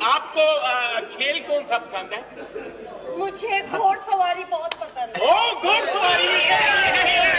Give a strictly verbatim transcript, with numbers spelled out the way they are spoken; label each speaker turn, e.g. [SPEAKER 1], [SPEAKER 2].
[SPEAKER 1] आपको आ, खेल कौन सा पसंद है?
[SPEAKER 2] मुझे घोड़सवारी बहुत पसंद है।
[SPEAKER 1] ओ घोड़सवारी